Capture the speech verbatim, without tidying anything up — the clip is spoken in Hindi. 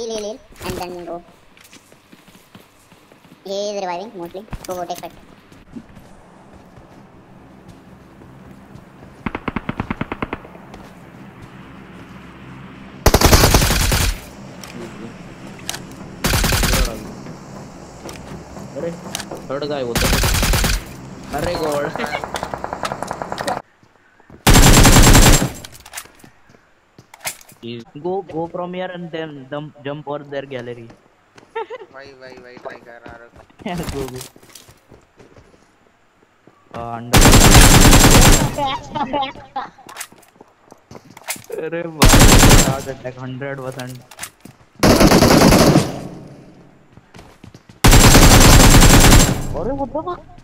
heal, heal, heal, and then go. He is reviving mostly. Go, go, take fight. अरे थर्ड गाय होता है। अरे गोल go go from here and then jump jump over their gallery. भाई भाई भाई ट्राई कर रहा हूँ। go go uh, under अरे भाई चार्ज अटैक हंड्रेड परसेंट। अरे what the fuck